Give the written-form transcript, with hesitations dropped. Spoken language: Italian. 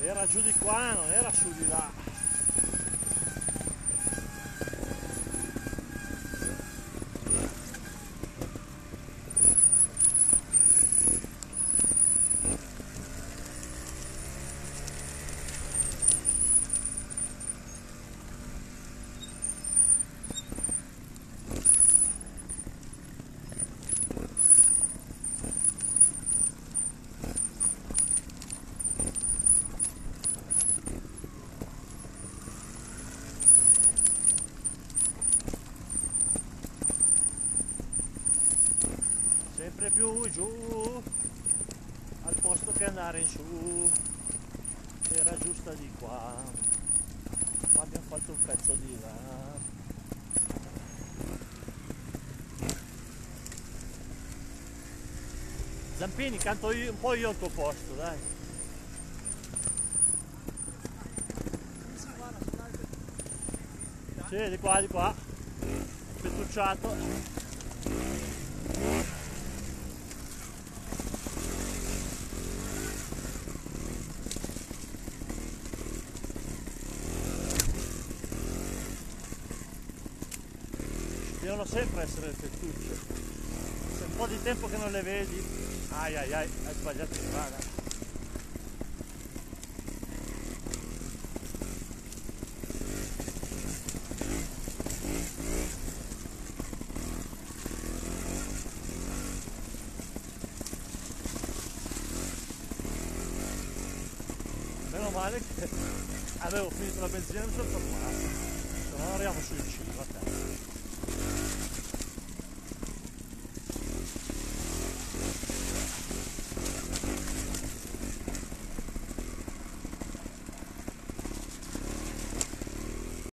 Era giù di qua, non era su di là. Sempre più giù, al posto che andare in su, era giusta di qua, ma abbiamo fatto un pezzo di là. Zampini, canto io, un po' io al tuo posto, dai. Sì, di qua, fettucciato. Devono sempre essere le fettucce. Se un po' di tempo che non le vedi, ai, hai sbagliato strada. Meno male che avevo finito la benzina e mi sono fermato, se no arriviamo sui 5.